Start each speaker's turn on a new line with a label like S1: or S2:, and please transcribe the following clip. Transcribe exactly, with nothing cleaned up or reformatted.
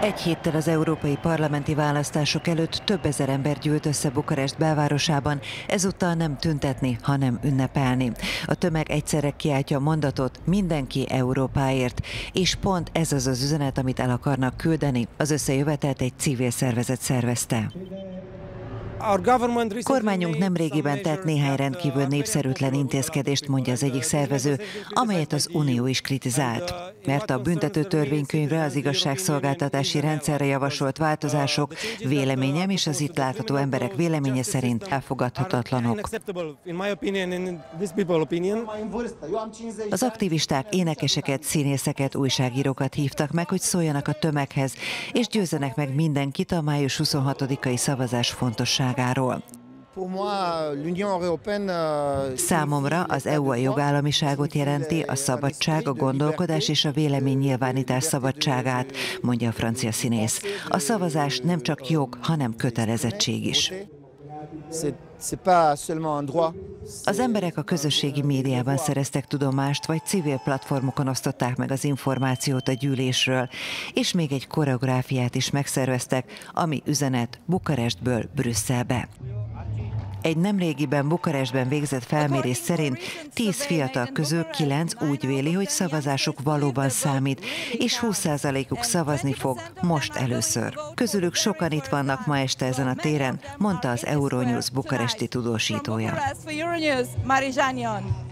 S1: Egy héttel az európai parlamenti választások előtt több ezer ember gyűlt össze Bukarest belvárosában, ezúttal nem tüntetni, hanem ünnepelni. A tömeg egyszerre kiáltja a mondatot "Mindenki Európáért", és pont ez az az üzenet, amit el akarnak küldeni. Az összejövetelt egy civil szervezet szervezte. Kormányunk nemrégiben tett néhány rendkívül népszerűtlen intézkedést, mondja az egyik szervező, amelyet az Unió is kritizált. Mert a büntető törvénykönyvre, az igazságszolgáltatási rendszerre javasolt változások véleményem és az itt látható emberek véleménye szerint elfogadhatatlanok. Az aktivisták énekeseket, színészeket, újságírókat hívtak meg, hogy szóljanak a tömeghez, és győzzenek meg mindenkit a május huszonhatodikai szavazás fontosságáról. Számomra az é u a jogállamiságot jelenti, a szabadság, a gondolkodás és a véleménynyilvánítás szabadságát, mondja a francia színész. A szavazás nem csak jog, hanem kötelezettség is. Az emberek a közösségi médiában szereztek tudomást, vagy civil platformokon osztották meg az információt a gyűlésről, és még egy koreográfiát is megszerveztek, ami üzenet Bukarestből Brüsszelbe. Egy nemrégiben Bukarestben végzett felmérés szerint tíz fiatal közül kilenc úgy véli, hogy szavazásuk valóban számít, és húsz százalékuk szavazni fog most először. Közülük sokan itt vannak ma este ezen a téren, mondta az Euronews bukaresti tudósítója.